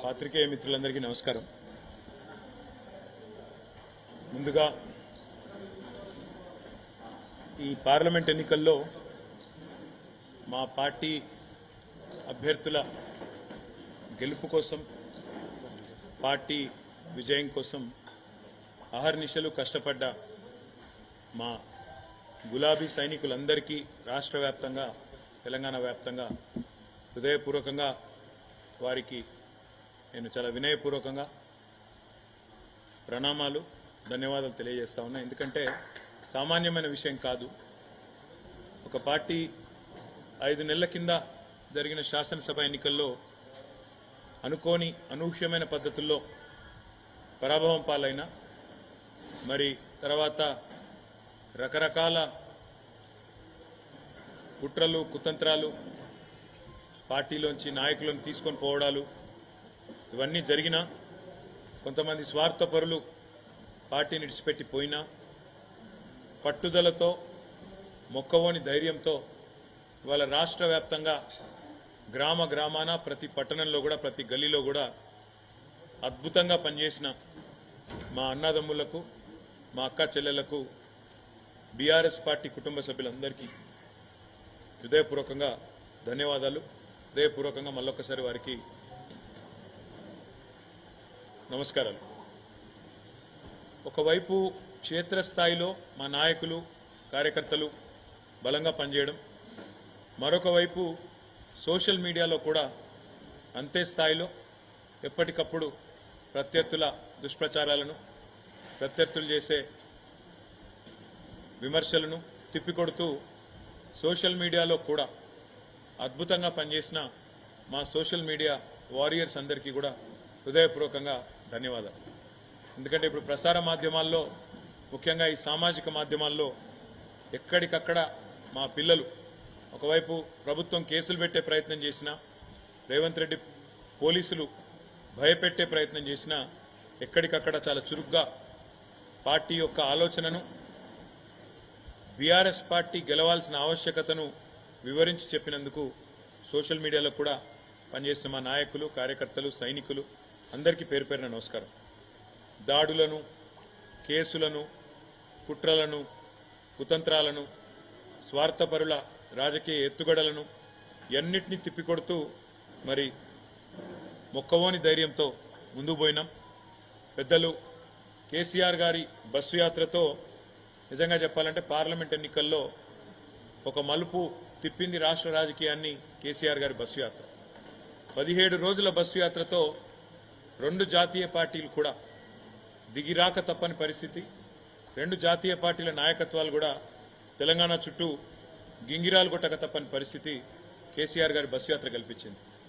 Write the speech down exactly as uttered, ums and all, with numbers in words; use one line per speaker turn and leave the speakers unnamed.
పాత్రికేయ మిత్రులందరికీ నమస్కారం. ముందుగా ఈ పార్లమెంట్ ఎన్నికల్లో మా పార్టీ అభ్యర్థుల గెలుపు కోసం, పార్టీ విజయం కోసం అహర్నిశలు కష్టపడ్డ మా గులాబీ సైనికులందరికీ రాష్ట్ర వ్యాప్తంగా, తెలంగాణ వ్యాప్తంగా హృదయపూర్వకంగా వారికి నేను చాలా వినయపూర్వకంగా ప్రణామాలు, ధన్యవాదాలు తెలియజేస్తా ఉన్నా. ఎందుకంటే సామాన్యమైన విషయం కాదు. ఒక పార్టీ ఐదు నెలల కింద జరిగిన శాసనసభ ఎన్నికల్లో అనుకోని అనూహ్యమైన పద్ధతుల్లో పరాభవం పాలైన, మరి తర్వాత రకరకాల కుట్రలు, కుతంత్రాలు, పార్టీలోంచి నాయకులను తీసుకొని పోవడాలు ఇవన్నీ జరిగినా, కొంతమంది స్వార్థపరులు పార్టీని విడిచిపెట్టి పోయినా, పట్టుదలతో, మొక్కవోని ధైర్యంతో ఇవాళ రాష్ట్ర వ్యాప్తంగా గ్రామ గ్రామాన, ప్రతి పట్టణంలో కూడా, ప్రతి గల్లీలో కూడా అద్భుతంగా పనిచేసిన మా అన్నదమ్ములకు, మా అక్క చెల్లెలకు, బీఆర్ఎస్ పార్టీ కుటుంబ సభ్యులందరికీ హృదయపూర్వకంగా ధన్యవాదాలు. హృదయపూర్వకంగా మళ్ళొక్కసారి వారికి నమస్కారాలు. ఒకవైపు క్షేత్రస్థాయిలో మా నాయకులు, కార్యకర్తలు బలంగా పనిచేయడం, మరొక వైపు సోషల్ మీడియాలో కూడా అంతే స్థాయిలో ఎప్పటికప్పుడు ప్రత్యర్థుల దుష్ప్రచారాలను, ప్రత్యర్థులు చేసే విమర్శలను తిప్పికొడుతూ సోషల్ మీడియాలో కూడా అద్భుతంగా పనిచేసిన మా సోషల్ మీడియా వారియర్స్ అందరికీ కూడా హృదయపూర్వకంగా ధన్యవాదాలు. ఎందుకంటే ఇప్పుడు ప్రసార మాధ్యమాల్లో, ముఖ్యంగా ఈ సామాజిక మాధ్యమాల్లో ఎక్కడికక్కడ మా పిల్లలు ఒకవైపు ప్రభుత్వం కేసులు పెట్టే ప్రయత్నం చేసినా, రేవంత్ రెడ్డి పోలీసులు భయపెట్టే ప్రయత్నం చేసినా, ఎక్కడికక్కడ చాలా చురుగ్గా పార్టీ యొక్క ఆలోచనను, బీఆర్ఎస్ పార్టీ గెలవాల్సిన ఆవశ్యకతను వివరించి చెప్పినందుకు సోషల్ మీడియాలో కూడా పనిచేసిన మా నాయకులు, కార్యకర్తలు, సైనికులు అందరికీ పేరు పేరున నమస్కారం. దాడులను, కేసులను, కుట్రలను, కుతంత్రాలను, స్వార్థపరుల రాజకీయ ఎత్తుగడలను ఎన్నిటినీ తిప్పికొడుతూ మరి మొక్కవోని ధైర్యంతో ముందుకు పోయినాం. పెద్దలు కేసీఆర్ గారి బస్సు యాత్రతో నిజంగా చెప్పాలంటే పార్లమెంట్ ఎన్నికల్లో ఒక మలుపు తిప్పింది రాష్ట్ర రాజకీయాన్ని కేసీఆర్ గారి బస్సు యాత్ర. పదిహేడు రోజుల బస్సు యాత్రతో రెండు జాతీయ పార్టీలు కూడా దిగిరాక తప్పని పరిస్థితి. రెండు జాతీయ పార్టీల నాయకత్వాలు కూడా తెలంగాణ చుట్టూ గింగిరాలు కొట్టక తప్పని పరిస్థితి కేసీఆర్ గారి బస్సు యాత్ర కల్పించింది.